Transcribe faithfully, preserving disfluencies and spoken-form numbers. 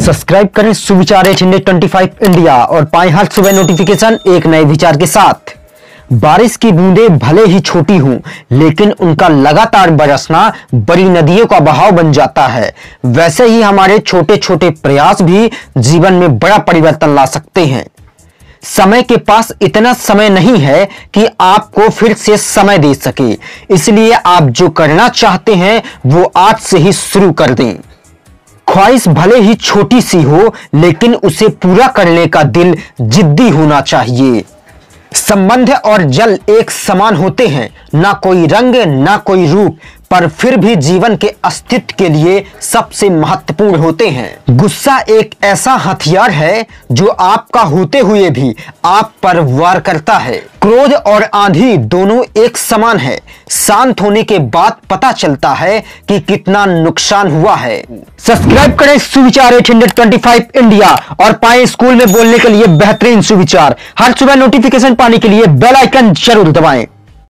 Subscribe करें Suvichar eight hundred twenty five India और पाएं हर सुबह नोटिफिकेशन एक नए विचार के साथ। बारिश की बूंदें भले ही छोटी हों, लेकिन उनका लगातार बरसना बड़ी नदियों का बहाव बन जाता है। वैसे ही हमारे छोटे छोटे प्रयास भी जीवन में बड़ा परिवर्तन ला सकते हैं। समय के पास इतना समय नहीं है कि आपको फिर से समय दे सके, इसलिए आप जो करना चाहते हैं वो आज से ही शुरू कर दें। ख्वाहिश भले ही छोटी सी हो, लेकिन उसे पूरा करने का दिल जिद्दी होना चाहिए। संबंध और जल एक समान होते हैं, ना कोई रंग ना कोई रूप, पर फिर भी जीवन के अस्तित्व के लिए सबसे महत्वपूर्ण होते हैं। गुस्सा एक ऐसा हथियार है जो आपका होते हुए भी आप पर वार करता है। क्रोध और आंधी दोनों एक समान है। शांत होने के बाद पता चलता है कि कितना नुकसान हुआ है। सब्सक्राइब करें Suvichar eight hundred twenty five India और पाएं स्कूल में बोलने के लिए बेहतरीन सुविचार। हर सुबह नोटिफिकेशन पाने के लिए बेल आइकन जरूर दबाएं।